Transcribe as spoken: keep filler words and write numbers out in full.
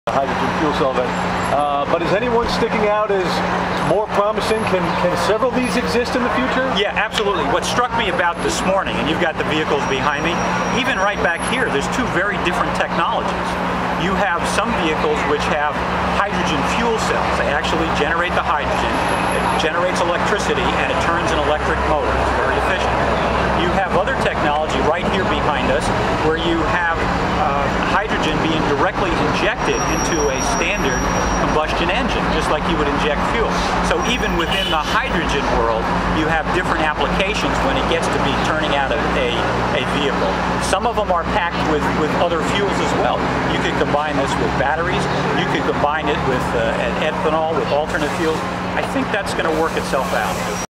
hydrogen fuel cell event. Uh, but is anyone sticking out as more promising? Can, can several of these exist in the future? Yeah, absolutely. What struck me about this morning, and you've got the vehicles behind me, even right back here, there's two very different technologies. You have some vehicles which have hydrogen fuel cells. They actually generate the hydrogen, it generates electricity, and it turns an electric motor. It's very efficient. You have other technology right here behind us where you have uh, hydrogen being directly injected into a standard combustion engine, just like you would inject fuel. So even within the hydrogen world, you have different applications when it gets to be turning out a, a, a vehicle. Some of them are packed with, with other fuels as well. You could combine this with batteries, you could combine it with uh, ethanol, with alternate fuels. I think that's going to work itself out.